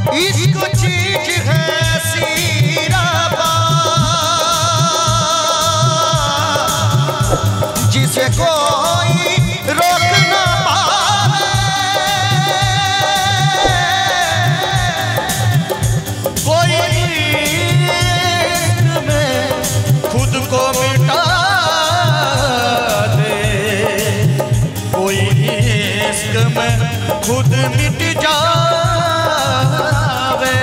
इसको चीज है सीराबा जिसे कोई रोक ना पावे, कोई इश्क में खुद को मिटा दे, कोई इश्क में खुद मिट जावे।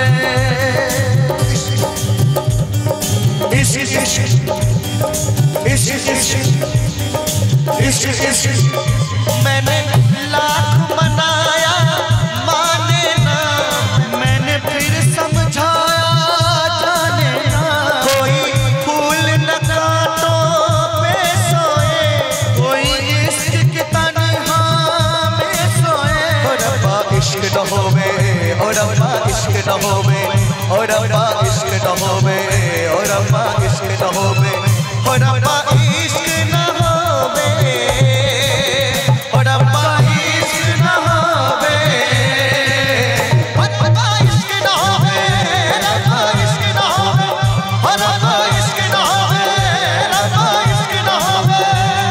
मैंने लाख मनाया माने ना, मैंने फिर समझाया जाने ना, कोई फूल न कांटों पे सोए, कोई इश्क की तन्हा में सोए। ओ रब्बा इश्क न होवे, ओ रब्बा इश्क न होवे, ओ रब्बा इश्क न होवे, ओ रब्बा इश्क न होवे, ओ रब्बा इश्क न होवे, ओ रब्बा इश्क न होवे, रब्बा इश्क न होवे, रब्बा इश्क न होवे, ओ रब्बा इश्क न होवे, रब्बा इश्क न होवे।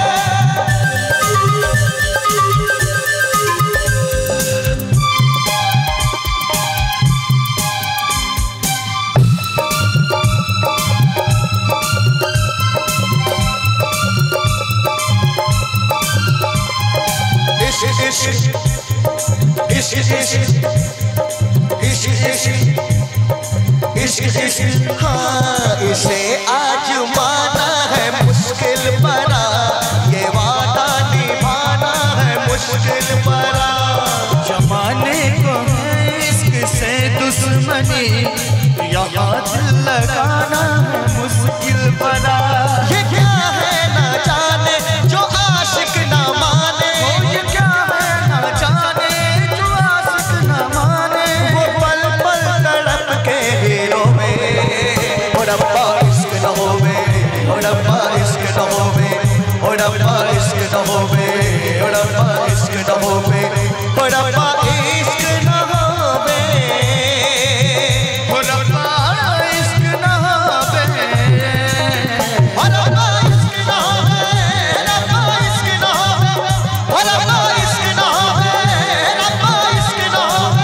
हाँ इसे आजमाना है मुश्किल बड़ा, ये वादा निभाना है मुश्किल बड़ा। जमाने को है इश्क से दुश्मनी, यहाँ दिल लगाना है मुश्किल बड़ा। ये क्या है ना जाने जो आशिक ना माने, ये क्या है ना जाने जो आशिक ना माने, वो पल पल तड़प के हीरो में। ओ रब्बा इश्क न होवे, ओ रब्बा इश्क न होवे, ओ रब्बा इश्क न होवे, ओ रब्बा इश्क न होवे, ओ रब्बा इश्क न होवे, ओ रब्बा इश्क न होवे, ओ रब्बा इश्क न होवे, रब्बा इश्क न होवे, ओ रब्बा इश्क न होवे, रब्बा इश्क न होवे।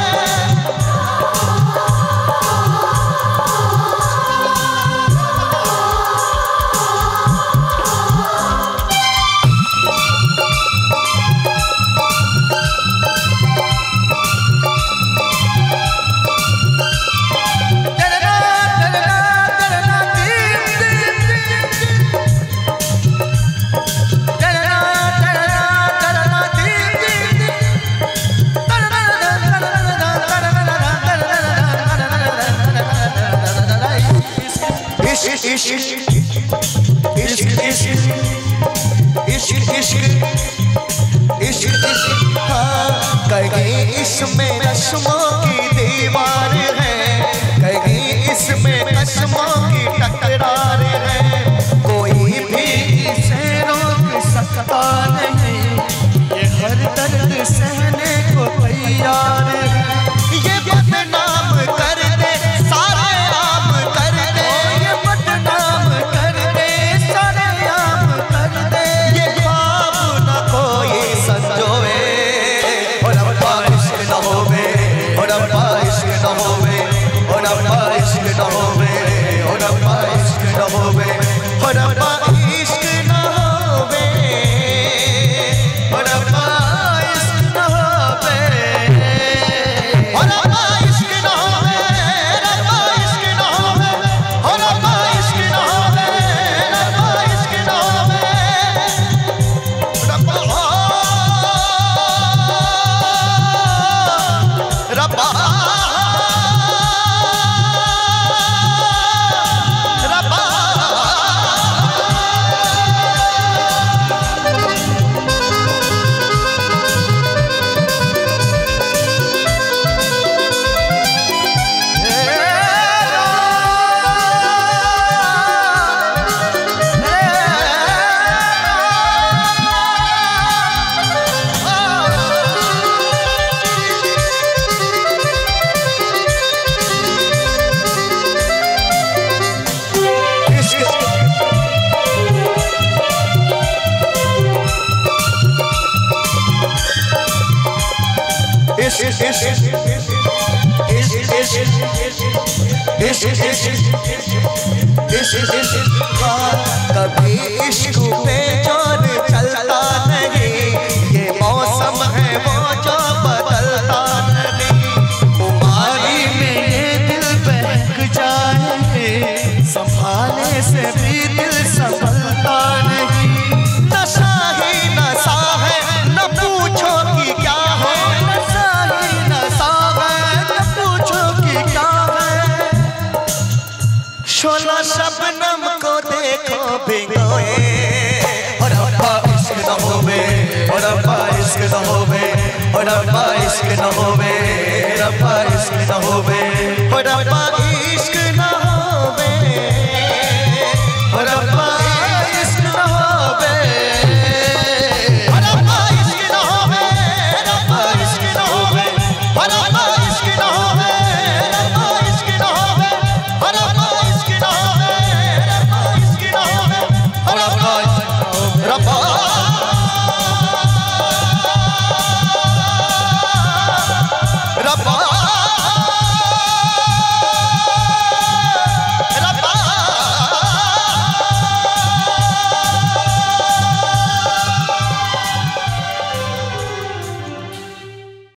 कहीं इसमें रस्मों की दीवार है, कहीं इसमें कसमों की टकरार है, कोई भी इसे रोक सकता नहीं, ये हर दर्द सहने को तैयार है। ये बदनाम कर दे सारे आम कर दे, ये बदनाम कर दे सारे आम कर दे, ये ख्वाब न कोई संजोए। ओ रब्बा इश्क न होवे, ओ रब्बा इश्क न होवे, ओ रब्बा इश्क न होवे, ओ रब्बा इश्क न होवे, ओ रब्बा इश्क न होवे, ओ रब्बा इश्क न होवे, ओ रब्बा इश्क न होवे, रब्बा इश्क न होवे, ओ रब्बा इश्क न होवे, रब्बा इश्क न होवे, रब्बा रब्बा रब्बा कभी इश्क पे जोर चलता नहीं, ये मौसम है वो जो बदलता नहीं। खुमारी में ये दिल बहक जाए, संभाले से भी दिल संभलता नहीं। नशा ही नशा है, न पूछो कि क्या है। नशा ही नशा है, न पूछो कि क्या है। शोला शबनम को देखो भिगोए, और अब्बा इश्क न होवे, और अब्बा इश्क न होवे, और अब्बा इश्क न होवे, रब्बा इश्क न होवे, और अब्बा इश्क न होवे, और अब्बा इश्क न होवे, और अब्बा इश्क न होवे, रब्बा इश्क न होवे, और अब्बा इश्क न होवे, रब्बा इश्क न होवे, और अब्बा इश्क न होवे, रब्बा इश्क न होवे, और अब्बा